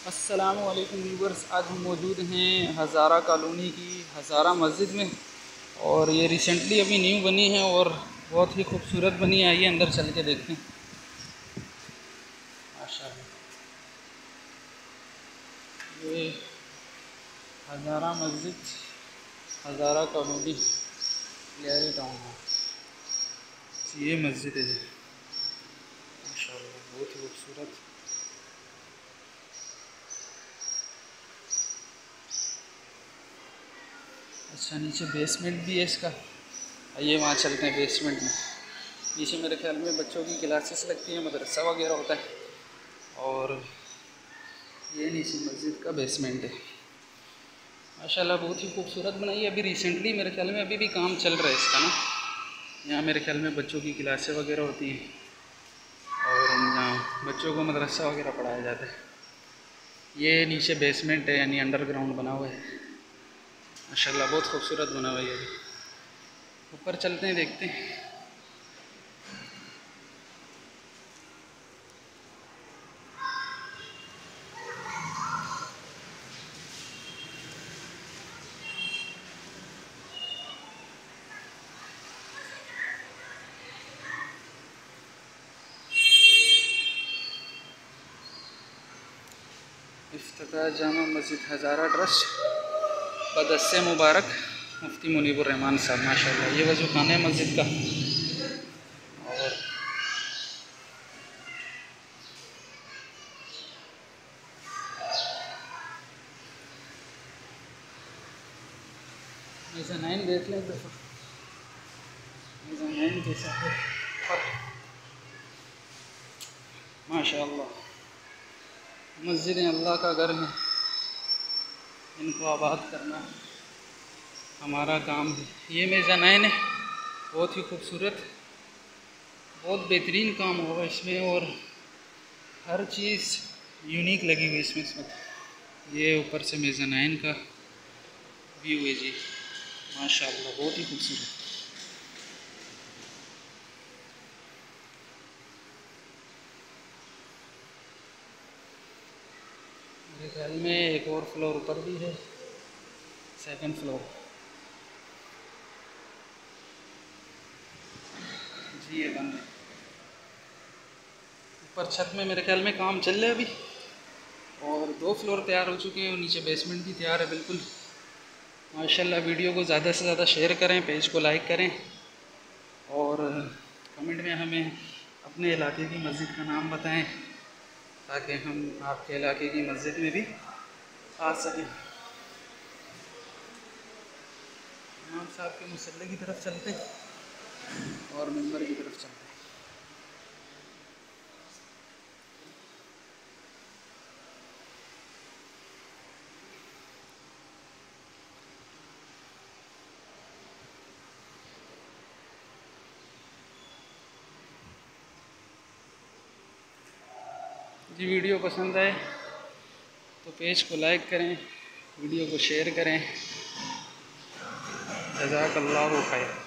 अस्सलामुअलैकुम व्यूवर्स, आज हम मौजूद हैं हज़ारा कॉलोनी की हज़ारा मस्जिद में। और ये रिसेंटली अभी न्यू बनी है और बहुत ही खूबसूरत बनी है। आइए अंदर चल के देखते हैं। माशाअल्लाह, ये हज़ारा मस्जिद, हज़ारा कॉलोनी, लियारी टाउन है। ये मस्जिद है जी, माशाअल्लाह बहुत ही खूबसूरत। अच्छा, नीचे बेसमेंट भी है इसका। आइए वहाँ चलते हैं बेसमेंट में। नीचे मेरे ख्याल में बच्चों की क्लासेस लगती हैं, मदरसा वगैरह होता है। और ये नीचे मस्जिद का बेसमेंट है। माशाल्लाह बहुत ही खूबसूरत बनाई है। अभी रिसेंटली मेरे ख्याल में अभी भी काम चल रहा है इसका ना। यहाँ मेरे ख्याल में बच्चों की क्लासें वगैरह होती हैं और यहाँ बच्चों को मदरसा वगैरह पढ़ाया जाता है। ये नीचे बेसमेंट है, यानी अंडरग्राउंड बना हुआ है। माशाल्लाह बहुत खूबसूरत बना हुआ है। ये ऊपर चलते हैं, देखते हैं। इफ्तिताह जामा मस्जिद हज़ारा ट्रस्ट बदस्से मुबारक मुफ्ती मुनीबुर रहमान साहब। माशाल्लाह ये वजू खाना है मस्जिद का। और मीज़ानाइन देख लें एक दफ़ा, मीज़ानाइन कैसा है। माशाल्लाह मस्जिदें अल्लाह का घर है, इनको आबाद करना हमारा काम है। ये मीज़ानाइन है, बहुत ही खूबसूरत, बहुत बेहतरीन काम हुआ इसमें और हर चीज़ यूनिक लगी हुई इसमें इस वक्त। ये ऊपर से मीज़ानाइन का व्यू है जी, माशाल्लाह बहुत ही खूबसूरत। मेरे ख्याल में एक और फ्लोर ऊपर भी है, सेकंड फ्लोर जी। ये बंद है। ऊपर छत में मेरे ख्याल में काम चल रहा है अभी, और 2 फ्लोर तैयार हो चुके हैं और नीचे बेसमेंट भी तैयार है बिल्कुल। माशाल्लाह वीडियो को ज़्यादा से ज़्यादा शेयर करें, पेज को लाइक करें और कमेंट में हमें अपने इलाके की मस्जिद का नाम बताएं, ताकि हम आपके इलाके की मस्जिद में भी आ सकें। इमाम साहब के मुसल्ले की तरफ चलते और मिंबर की तरफ चलते। जी वीडियो पसंद आए तो पेज को लाइक करें, वीडियो को शेयर करें। जज़ाकल्लाहु खैर।